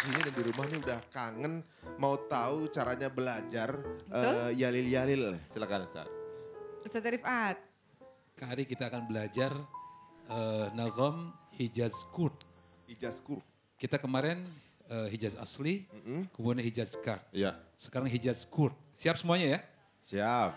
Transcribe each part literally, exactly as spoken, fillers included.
sini dan di rumah nih udah kangen mau tahu caranya belajar uh, yalil-yalil. Silakan Ustaz. Ustaz Rifat. Hari kita akan belajar uh, nagom Hijaz Kurd. Hijaz Kurd. Kita kemarin uh, Hijaz asli, mm-hmm. kemudian Hijaz Kurd. Iya. Sekarang Hijaz Kurd. Siap semuanya ya? Siap.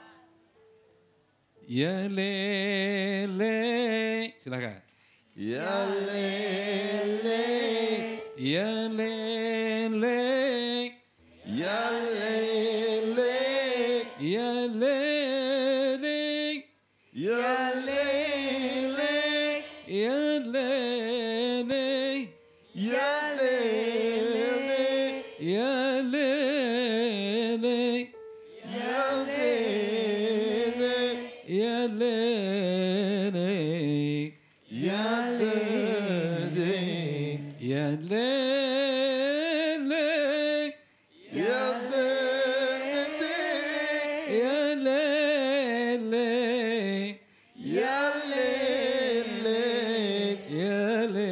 Ya le le. Silakan. Ya le le. Ya le le. Ya le le. Ya le le. Ya le le. Ya le le. Ya le le. Ya le le. Ya le le. Ya le le. Ya le le. Ya le le. Ya le le. Ya le le. Ya le le. Ya le.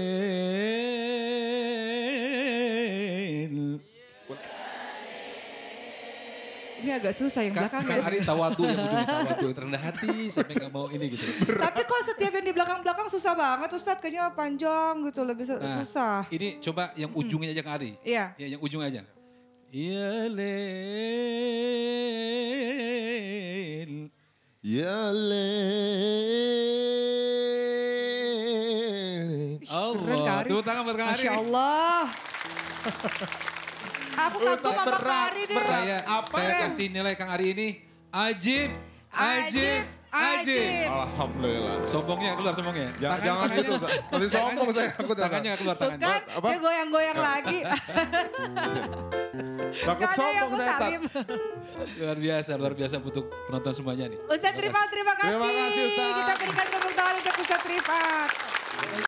Ini agak susah yang Kang, belakang Kang ya. Ari tawadu yang ujung tawadu yang terendah hati sampai nggak mau ini gitu. Tapi kok setiap yang di belakang-belakang susah banget Ustadz. Kayaknya panjang gitu lebih su- Nah, susah. Ini coba yang ujungnya aja Kang Ari. Iya. Ya, yang ujung aja. Ya le. Ya le. Keren Kak Allah. Ari. Tepuk tangan buat Kang Ari. Masya Allah. Aku kagum sama berat, Kak Ari deh. Saya, Apa saya ya? kasih nilai Kang Ari ini ajib, ajib, ajib. ajib. Alhamdulillah. Sombongnya keluar sombongnya. Jangan, Tangan- jangan tangannya- gitu. Nanti sombong saya takut. Tangannya nggak keluar Tuh tangannya. kan, Apa? dia goyang-goyang lagi. Takut Gak ada yang sombong mau saya. salim. Luar biasa, luar biasa untuk penonton semuanya nih. Ustadz Rifat, terima kasih. Terima kasih, Ustadz. Kita berikan tepuk tangan untuk Ustadz Rifat.